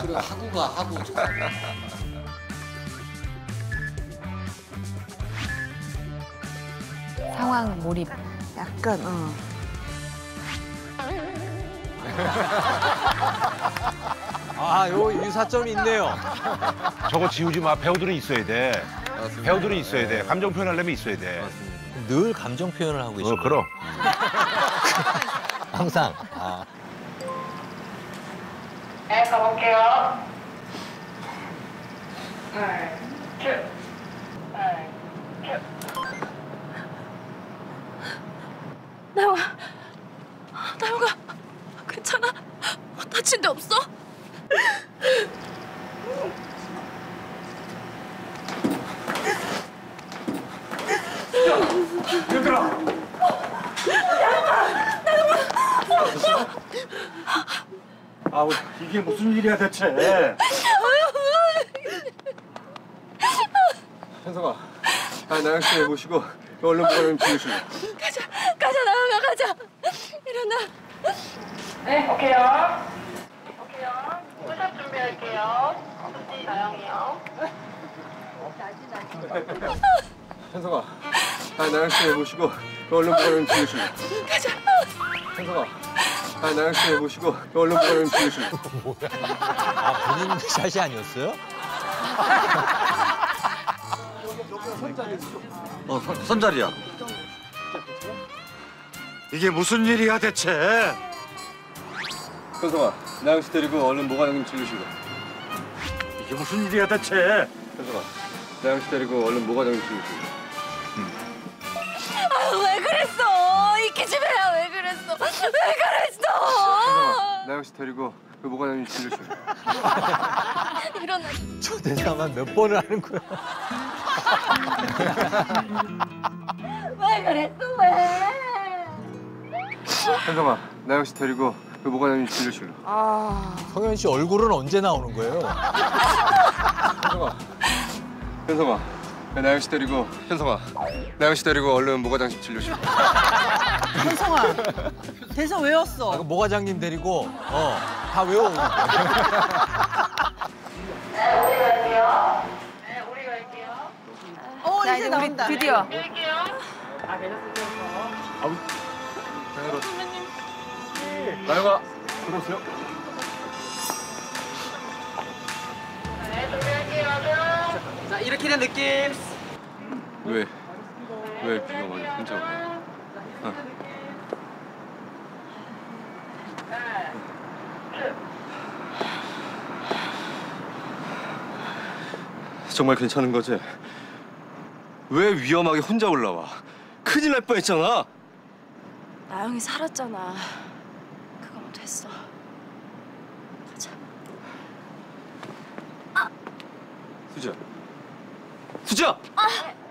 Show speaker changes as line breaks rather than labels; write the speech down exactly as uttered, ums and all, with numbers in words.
그래 하고 가 하고.
상황 몰입.
약간 어.
아, 요 유사점이 있네요.
저거 지우지 마. 배우들은 있어야 돼.
맞습니다.
배우들은 있어야 돼. 감정 표현하려면 있어야 돼.
맞습니다.
늘 감정 표현을 하고 계시고.
어, 그럼.
항상. 아.
네, 가볼게요. 네, 큐. 네, 큐.
나영아, 나영아, 괜찮아? 다친 데 없어?
얘들아! 아, 이게 무슨 일이야 대체?
현성아, 아, 나영 씨 모시고 얼른 뭐가 좀 빌려줄래?
가자, 가자, 나영아, 가자. 일어나.
네, 오케이요. 오케이요. push-up 준비할게요. 수지 나영이요.
현성아, 아, 나영 씨 모시고 얼른 뭐가 좀 빌려줄래?
가자.
현성아, 아, 나영 씨 모시고 얼른 뭐가 좀 빌려줄래?
아, 본인 샷이 아니었어요?
어, 손, 손자리야. 이게 무슨 일이야 대체?
현성아, 나영 씨 데리고 얼른 뭐가 좀 빌려줄래?
이게 무슨 일이야 대체?
현성아, 나영 씨 데리고 얼른 뭐가 좀 빌려줄래?
아, 왜 그랬어? 이 기집애야, 왜 그랬어? 왜 그랬어?
현성아, 나영 씨 데리고 그 뭐가 좀 빌려줄래?
일어나.
저 대사만 몇 번을 하는 거야.
왜 그랬어, 왜?
현성아, 나영 씨 데리고 그 뭐가 좀 빌려줄래?
아.
성현 씨 얼굴은 언제 나오는 거예요?
현성아, 현성아, 나영 씨 데리고 현성아, 나영 씨 데리고 얼른 모가장식 진료실.
현성아, 대사 외웠어.
아, 그 모과장님 데리고 어, 다 외워.
네, 우리 갈게요. 네, 우리 갈게요.
어,
자,
이제
이제 우리
나온다.
드디어.
드릴게요. 아, 괜찮습니다.
나영아, 들어오세요.
네, 준비할게요.
자 이렇게 된 느낌.
왜? 왜 비가 많이 혼자 오냐? 어. 정말 괜찮은 거지? 왜 위험하게 혼자 올라와? 큰일 날 뻔했잖아.
나영이 살았잖아. 그거면 됐어. 가자.
수지야. 수지야!
아!